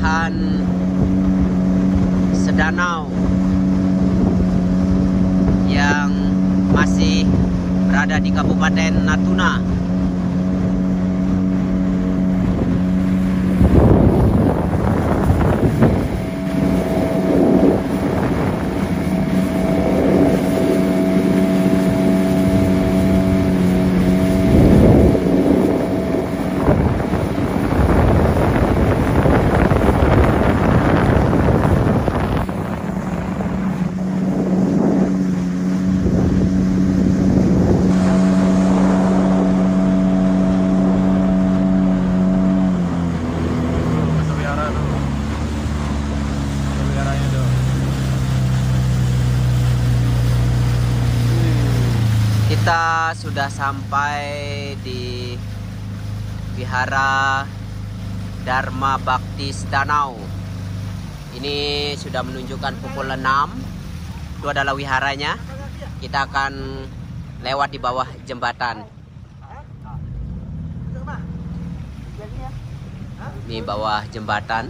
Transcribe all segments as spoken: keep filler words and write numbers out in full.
keindahan sedanau yang masih berada di Kabupaten Natuna. Kita sudah sampai di Wihara Dharma Bhakti Sedanau. Ini sudah menunjukkan pukul enam. Itu adalah wiharanya. Kita akan lewat di bawah jembatan. Ini bawah jembatan.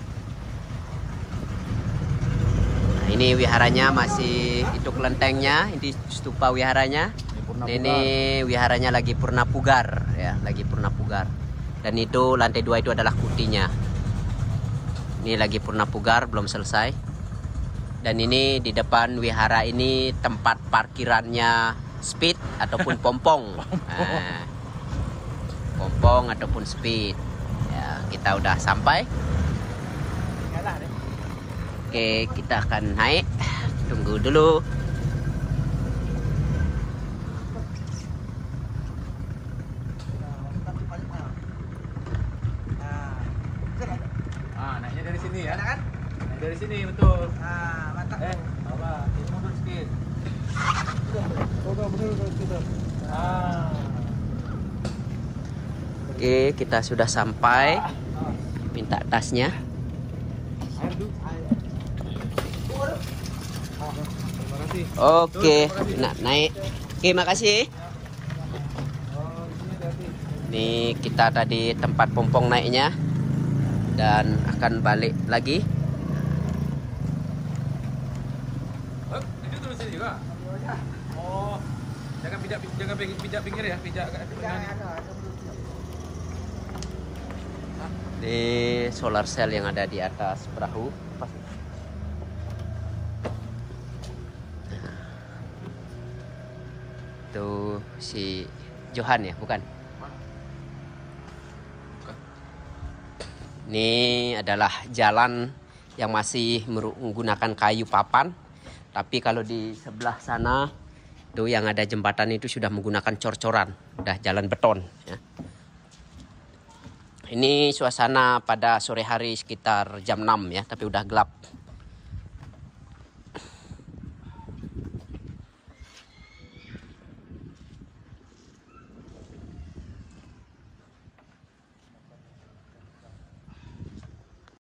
Nah, ini wiharanya masih itu kelentengnya, ini stupa wiharanya. Ini wiharanya lagi purna pugar ya, lagi purna pugar. Dan itu lantai dua itu adalah kutinya. Ini lagi purna pugar, belum selesai. Dan ini di depan wihara ini tempat parkirannya speed ataupun pompong. Nah, pompong ataupun speed. Ya, kita udah sampai. Oke, kita akan naik. Tunggu dulu. Ah, naiknya dari sini ya. Kan? Naik dari sini betul. Ah, mantap. Eh, bawa, ini mundur sedikit. Sudah, mundur sedikit. Ah. Oke, kita sudah sampai. Minta tasnya. Oke, nah, naik. Oke, makasih. Ini kita tadi tempat pompong naiknya. Dan akan balik lagi. Oh, itu terus sini juga. Oh, jangan pijak jangan pijak pinggir ya, pijak di solar cell yang ada di atas perahu. Itu si Johan ya, bukan? Ini adalah jalan yang masih menggunakan kayu papan. Tapi kalau di sebelah sana tuh yang ada jembatan itu sudah menggunakan cor-coran, udah jalan beton ya. Ini suasana pada sore hari sekitar jam enam ya, tapi udah gelap.